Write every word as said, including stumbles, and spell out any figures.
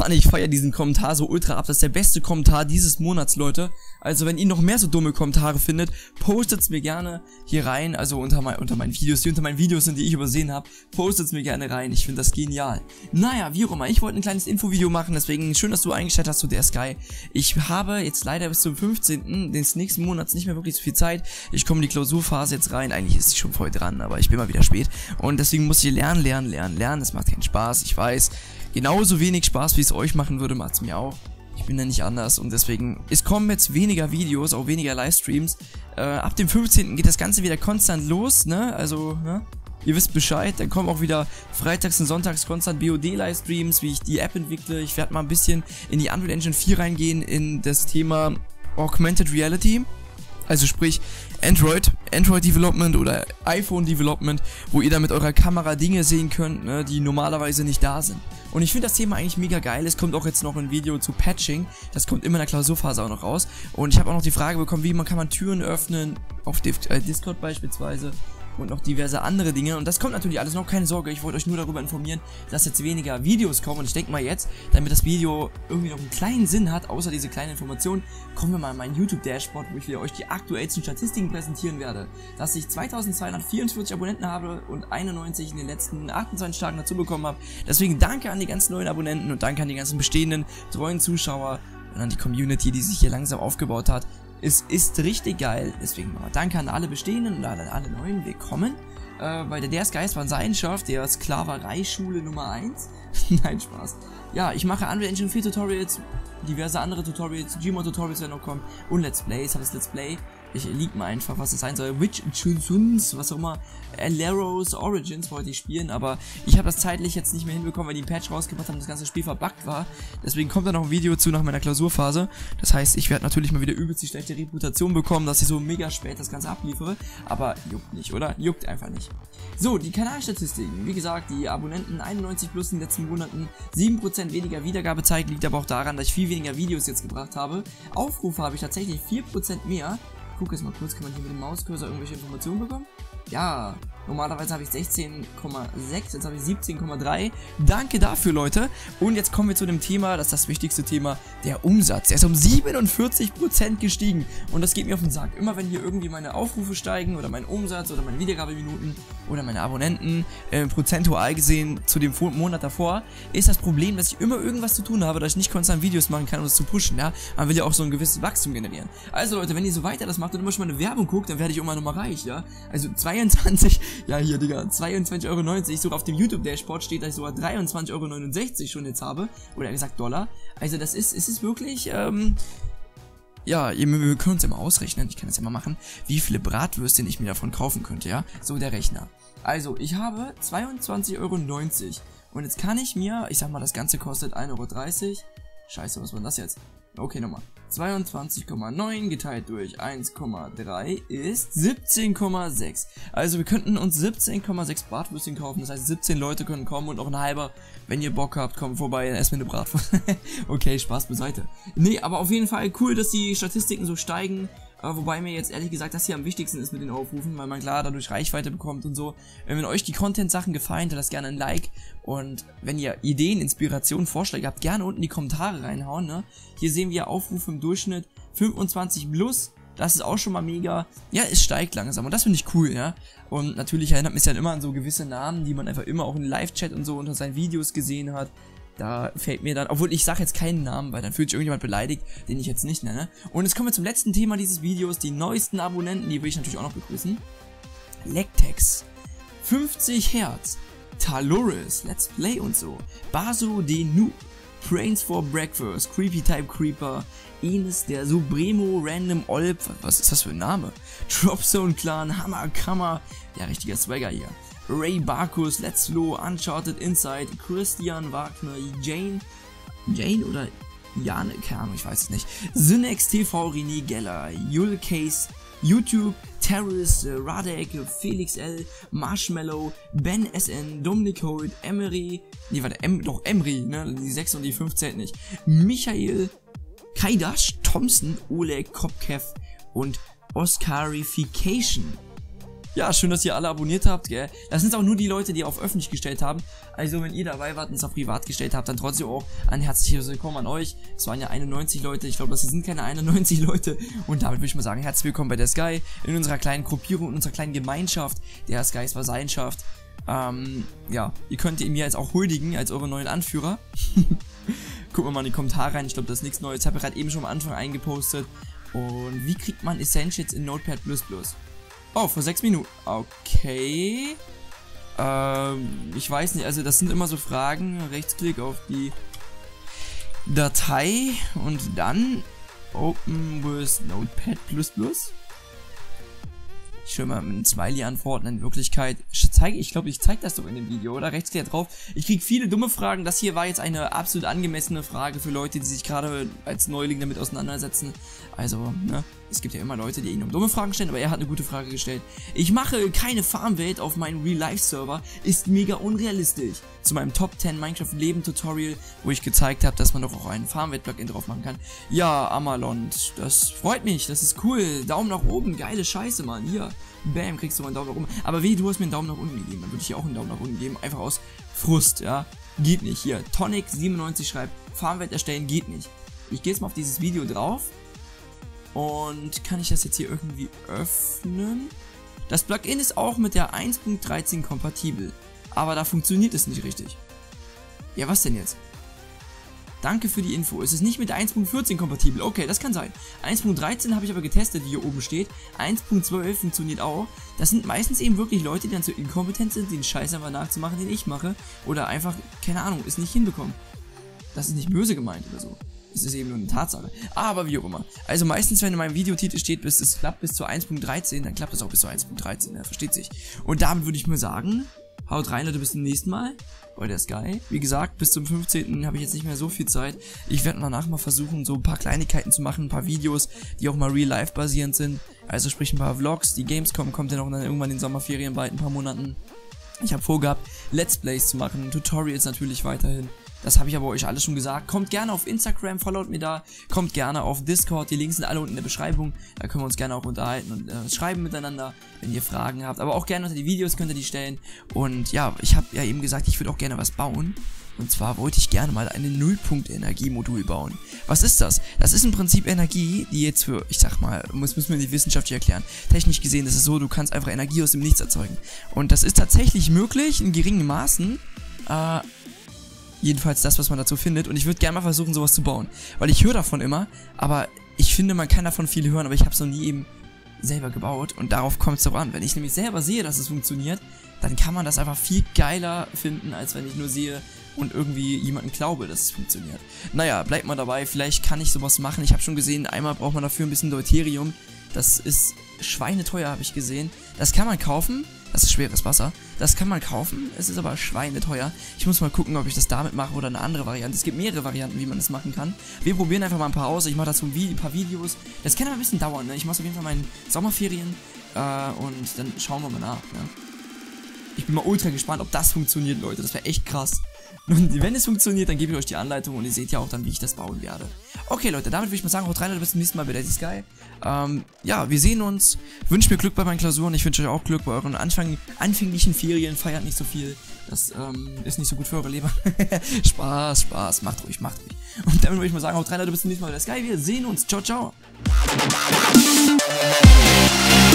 Mann, ich feiere diesen Kommentar so ultra ab. Das ist der beste Kommentar dieses Monats, Leute. Also, wenn ihr noch mehr so dumme Kommentare findet, postet's mir gerne hier rein. Also, unter, mein, unter meinen Videos, die unter meinen Videos sind, die ich übersehen habe. Postet's mir gerne rein. Ich finde das genial. Naja, wie auch immer. Ich wollte ein kleines Infovideo machen. Deswegen schön, dass du eingestellt hast zu der Sky. Ich habe jetzt leider bis zum fünfzehnten des nächsten Monats nicht mehr wirklich so viel Zeit. Ich komme in die Klausurphase jetzt rein. Eigentlich ist sie schon voll dran, aber ich bin mal wieder spät. Und deswegen muss ich lernen, lernen, lernen, lernen. Das macht keinen Spaß. Ich weiß. Genauso wenig Spaß, wie es euch machen würde, macht es mir auch. Ich bin ja nicht anders und deswegen, es kommen jetzt weniger Videos, auch weniger Livestreams. Äh, ab dem fünfzehnten geht das Ganze wieder konstant los, ne? Also, ne? Ihr wisst Bescheid, dann kommen auch wieder freitags und sonntags konstant B O D-Livestreams, wie ich die App entwickle. Ich werde mal ein bisschen in die Unreal Engine vier reingehen, in das Thema Augmented Reality. Also sprich Android, Android Development oder iPhone Development, wo ihr dann mit eurer Kamera Dinge sehen könnt, ne, die normalerweise nicht da sind. Und ich finde das Thema eigentlich mega geil. Es kommt auch jetzt noch ein Video zu Patching. Das kommt immer in der Klausurphase auch noch raus. Und ich habe auch noch die Frage bekommen, wie man kann man Türen öffnen, auf Discord beispielsweise. Und noch diverse andere Dinge. Und das kommt natürlich alles noch, keine Sorge. Ich wollte euch nur darüber informieren, dass jetzt weniger Videos kommen. Und ich denke mal jetzt, damit das Video irgendwie noch einen kleinen Sinn hat, außer diese kleine Information, kommen wir mal in meinen YouTube-Dashboard, wo ich wieder euch die aktuellsten Statistiken präsentieren werde. Dass ich zweitausendzweihundertvierundvierzig Abonnenten habe und einundneunzig in den letzten achtundzwanzig Tagen dazu bekommen habe. Deswegen danke an die ganzen neuen Abonnenten und danke an die ganzen bestehenden, treuen Zuschauer und an die Community, die sich hier langsam aufgebaut hat. Es ist richtig geil, deswegen mal danke an alle Bestehenden und alle, alle Neuen, willkommen. Äh, bei der Der Geist war sein Schaf, der Sklaverei-Schule Nummer eins. Nein, Spaß. Ja, ich mache Unreal Engine vier Tutorials, diverse andere Tutorials, Gmod Tutorials werden noch kommen und Let's Plays, habe das Let's Play. Ich lieg mal einfach, was es sein soll. Witch Chuns, was auch immer. Aleros Origins wollte ich spielen, aber ich habe das zeitlich jetzt nicht mehr hinbekommen, weil die einen Patch rausgebracht haben, das ganze Spiel verbuggt war. Deswegen kommt da noch ein Video zu nach meiner Klausurphase. Das heißt, ich werde natürlich mal wieder übelst die schlechte Reputation bekommen, dass ich so mega spät das Ganze abliefere. Aber juckt nicht, oder? Juckt einfach nicht. So, die Kanalstatistiken. Wie gesagt, die Abonnenten einundneunzig plus in den letzten Monaten. sieben Prozent weniger Wiedergabezeit liegt aber auch daran, dass ich viel weniger Videos jetzt gebracht habe. Aufrufe habe ich tatsächlich vier Prozent mehr. Ich gucke jetzt mal kurz, kann man hier mit dem Mauscursor irgendwelche Informationen bekommen? Ja, normalerweise habe ich sechzehn Komma sechs, jetzt habe ich siebzehn Komma drei. Danke dafür, Leute. Und jetzt kommen wir zu dem Thema, das ist das wichtigste Thema, der Umsatz. Der ist um siebenundvierzig Prozent gestiegen. Und das geht mir auf den Sack. Immer wenn hier irgendwie meine Aufrufe steigen oder mein Umsatz oder meine Wiedergabeminuten oder meine Abonnenten, äh, prozentual gesehen zu dem Monat davor, ist das Problem, dass ich immer irgendwas zu tun habe, dass ich nicht konstant Videos machen kann, um es zu pushen, ja. Man will ja auch so ein gewisses Wachstum generieren. Also Leute, wenn ihr so weiter das macht und immer schon mal eine Werbung guckt, dann werde ich immer noch mal reich, ja. Also zweiundzwanzig, ja hier, Digga, zweiundzwanzig Euro neunzig, sogar auf dem YouTube-Dashboard steht, dass ich sogar dreiundzwanzig Euro neunundsechzig schon jetzt habe, oder gesagt Dollar. Also das ist, es ist wirklich, ähm, ja, wir können uns ja mal ausrechnen, ich kann das ja mal machen, wie viele Bratwürstchen ich mir davon kaufen könnte, ja, so der Rechner. Also, ich habe zweiundzwanzig Euro neunzig und jetzt kann ich mir, ich sag mal, das Ganze kostet ein Euro dreißig, scheiße, was war das jetzt? Okay, nochmal. zweiundzwanzig Komma neun geteilt durch eins Komma drei ist siebzehn Komma sechs. Also wir könnten uns siebzehn Komma sechs Bratwürstchen kaufen. Das heißt, siebzehn Leute können kommen und auch ein halber, wenn ihr Bock habt, kommt vorbei und esst mir eine Bratwurst. Okay, Spaß beiseite. Nee, aber auf jeden Fall cool, dass die Statistiken so steigen. Uh, wobei mir jetzt ehrlich gesagt das hier am wichtigsten ist mit den Aufrufen, weil man klar dadurch Reichweite bekommt und so. Wenn euch die Content-Sachen gefallen, dann lasst gerne ein Like. Und wenn ihr Ideen, Inspirationen, Vorschläge habt, gerne unten in die Kommentare reinhauen, ne? Hier sehen wir Aufrufe im Durchschnitt fünfundzwanzig plus. Das ist auch schon mal mega. Ja, es steigt langsam und das finde ich cool, ja. Und natürlich erinnert mich dann immer an so gewisse Namen, die man einfach immer auch in Live-Chat und so unter seinen Videos gesehen hat. Da fällt mir dann, obwohl ich sage jetzt keinen Namen, weil dann fühlt sich irgendjemand beleidigt, den ich jetzt nicht nenne. Und jetzt kommen wir zum letzten Thema dieses Videos, die neuesten Abonnenten, die will ich natürlich auch noch begrüßen. Lectex, fünfzig Hertz, Taloris, Let's Play und so, Baso de Noob, Brains for Breakfast, Creepy Type Creeper, Enes der Supremo Random Olp, was ist das für ein Name? Dropzone Clan, Hammer Kammer, ja richtiger Swagger hier. Ray Barkus, Let's Flow, Uncharted Inside, Christian Wagner, Jane, Jane oder Jane, keine Ahnung, ich weiß es nicht. Synex T V, René Geller, Yul Case, YouTube, Terrace, Radek, Felix L, Marshmallow, Ben S N, Dominik Holt, Emery, nee, warte, em, doch Emery, ne, die sechs und die fünf zählt nicht. Michael, Kaidash, Thompson, Oleg, Kopkev und Oscarification. ja, schön, dass ihr alle abonniert habt, gell. Das sind auch nur die Leute, die auf öffentlich gestellt haben. Also, wenn ihr dabei wart und es auf privat gestellt habt, dann trotzdem auch ein herzliches Willkommen an euch. Es waren ja einundneunzig Leute. Ich glaube, das hier sind keine einundneunzig Leute. Und damit würde ich mal sagen, herzlich willkommen bei der Sky. In unserer kleinen Gruppierung, in unserer kleinen Gemeinschaft. Der Skys Vasallenschaft. Ähm, ja, ihr könnt ihn mir jetzt auch huldigen als euren neuen Anführer. Gucken wir mal in die Kommentare rein. Ich glaube, das ist nichts Neues. Ich habe ja gerade eben schon am Anfang eingepostet. Und wie kriegt man Essentials in Notepad plus plus? Oh, vor sechs Minuten. Okay. Ähm, ich weiß nicht, also das sind immer so Fragen. Rechtsklick auf die Datei und dann Open with Notepad plus plus. Ich will mal mit einem Smiley antworten. In Wirklichkeit ich zeige, ich glaube, ich zeige das doch in dem Video, oder? Rechtsklick drauf. Ich kriege viele dumme Fragen. Das hier war jetzt eine absolut angemessene Frage für Leute, die sich gerade als Neuling damit auseinandersetzen. Also, ne? Es gibt ja immer Leute, die ihn um dumme Fragen stellen, aber er hat eine gute Frage gestellt. Ich mache keine Farmwelt auf meinem Real-Life-Server. Ist mega unrealistisch. Zu meinem Top zehn Minecraft-Leben-Tutorial, wo ich gezeigt habe, dass man doch auch ein Farmwelt-Plugin drauf machen kann. Ja, Amalond, das freut mich, das ist cool. Daumen nach oben, geile Scheiße, Mann. Hier, bam, kriegst du mal einen Daumen nach oben. Aber wie, du hast mir einen Daumen nach unten gegeben, dann würde ich hier auch einen Daumen nach unten geben. Einfach aus Frust, ja. Geht nicht. Hier, Tonic siebenundneunzig schreibt, Farmwelt erstellen geht nicht. Ich gehe jetzt mal auf dieses Video drauf. Und kann ich das jetzt hier irgendwie öffnen? Das Plugin ist auch mit der eins Punkt dreizehn kompatibel. Aber da funktioniert es nicht richtig. Ja, was denn jetzt? Danke für die Info. Es ist nicht mit der eins Punkt vierzehn kompatibel. Okay, das kann sein. eins Punkt dreizehn habe ich aber getestet, wie hier oben steht. eins Punkt zwölf funktioniert auch. Das sind meistens eben wirklich Leute, die dann so inkompetent sind, den Scheiß einfach nachzumachen, den ich mache. Oder einfach, keine Ahnung, es nicht hinbekommen. Das ist nicht böse gemeint oder so. Es ist eben nur eine Tatsache. Aber wie auch immer. Also meistens, wenn in meinem Videotitel steht, bis es klappt bis zur eins Punkt dreizehn, dann klappt es auch bis zur eins Punkt dreizehn. Ja, versteht sich. Und damit würde ich mal sagen, haut rein, Leute, bis zum nächsten Mal. Bei der Sky. Wie gesagt, bis zum fünfzehnten habe ich jetzt nicht mehr so viel Zeit. Ich werde danach mal versuchen, so ein paar Kleinigkeiten zu machen, ein paar Videos, die auch mal real-life basierend sind. Also sprich ein paar Vlogs. Die Gamescom kommt ja noch dann irgendwann in den Sommerferien bald ein paar Monaten. Ich habe vorgehabt, Let's Plays zu machen, Tutorials natürlich weiterhin. Das habe ich aber euch alles schon gesagt. Kommt gerne auf Instagram, followt mir da. Kommt gerne auf Discord, die Links sind alle unten in der Beschreibung. Da können wir uns gerne auch unterhalten und äh, schreiben miteinander, wenn ihr Fragen habt. Aber auch gerne unter die Videos könnt ihr die stellen. Und ja, ich habe ja eben gesagt, ich würde auch gerne was bauen. Und zwar wollte ich gerne mal eine Nullpunkt-Energiemodul bauen. Was ist das? Das ist im Prinzip Energie, die jetzt für, ich sag mal, muss, müssen wir die wissenschaftlich erklären. Technisch gesehen ist es so, du kannst einfach Energie aus dem Nichts erzeugen. Und das ist tatsächlich möglich, in geringen Maßen. Äh... Jedenfalls das, was man dazu findet. Und ich würde gerne mal versuchen, sowas zu bauen. Weil ich höre davon immer, aber ich finde, man kann davon viel hören, aber ich habe es noch nie eben selber gebaut. Und darauf kommt es doch an. Wenn ich nämlich selber sehe, dass es funktioniert, dann kann man das einfach viel geiler finden, als wenn ich nur sehe und irgendwie jemanden glaube, dass es funktioniert. Naja, bleibt mal dabei. Vielleicht kann ich sowas machen. Ich habe schon gesehen, einmal braucht man dafür ein bisschen Deuterium. Das ist schweineteuer, habe ich gesehen. Das kann man kaufen. Das ist schweres Wasser. Das kann man kaufen. Es ist aber schweineteuer. Ich muss mal gucken, ob ich das damit mache oder eine andere Variante. Es gibt mehrere Varianten, wie man das machen kann. Wir probieren einfach mal ein paar aus. Ich mache dazu ein paar Videos. Das kann aber ein bisschen dauern, ne? Ich mache auf jeden Fall meine Sommerferien. Äh, und dann schauen wir mal nach, ne? Ich bin mal ultra gespannt, ob das funktioniert, Leute. Das wäre echt krass. Und wenn es funktioniert, dann gebe ich euch die Anleitung und ihr seht ja auch dann, wie ich das bauen werde. Okay, Leute, damit würde ich mal sagen, haut rein, Leute, bis zum nächsten Mal bei der Sky. Ähm, ja, wir sehen uns. Wünscht mir Glück bei meinen Klausuren. Ich wünsche euch auch Glück bei euren Anfang anfänglichen Ferien. Feiert nicht so viel. Das ähm, ist nicht so gut für eure Leber. Spaß, Spaß. Macht ruhig, macht ruhig. Und damit würde ich mal sagen, haut rein, Leute, bis zum nächsten Mal bei der Sky. Wir sehen uns. Ciao, ciao.